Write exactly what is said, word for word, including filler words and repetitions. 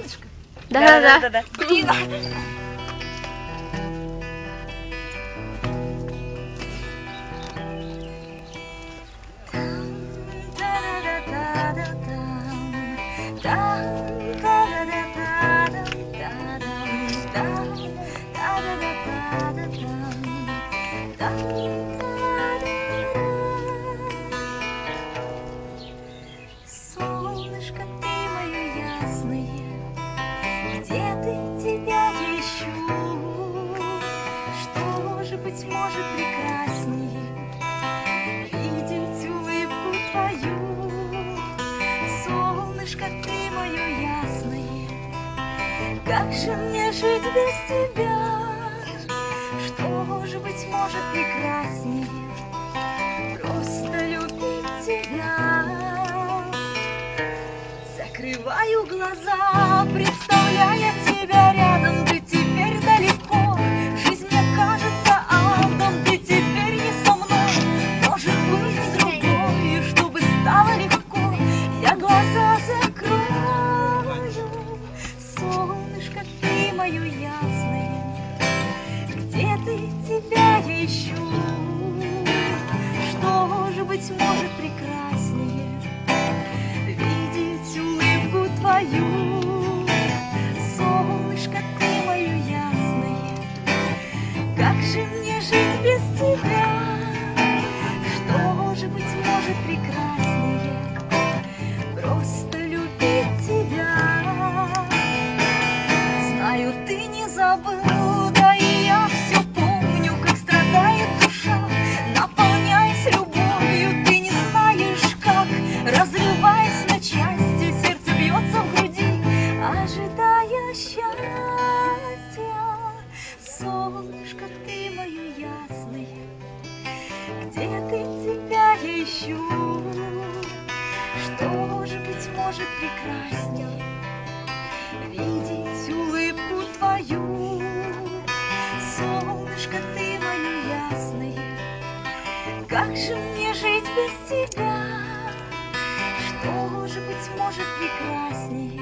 солнышко? Да-да-да. Блин. Солнышко, ты мое ясное, где ты, тебя ищу? Что же, быть может, прекраснее видеть улыбку твою? Солнышко, ты мое ясное, как же мне жить без тебя? Что же, быть может, прекраснее просто любить тебя? Закрываю глаза, представляя тебя рядом. Ты теперь далеко, жизнь мне кажется адом. Ты теперь не со мной, может быть с другой. Чтобы стало легко, я глаза закрою. Солнышко, ты мое ясное, где ты, тебя я ищу? Что же, быть может, прекраснее видеть улыбку твою? Солнышко, ты мое ясное, как же мне жить без тебя? Что же, быть может, прекраснее просто любить тебя? Знаю, ты не забыл, да и я все помню, как страдает душа, наполняясь любовью. Ты не знаешь, как, разрываясь на части, сердце бьется в груди, ожидая счастья. Солнышко, ты мое ясное, где ты, тебя я ищу? Что же, быть может, прекраснее видеть улыбку твою? Солнышко, ты мое ясное, как же мне жить без тебя? Что же, быть может, прекраснее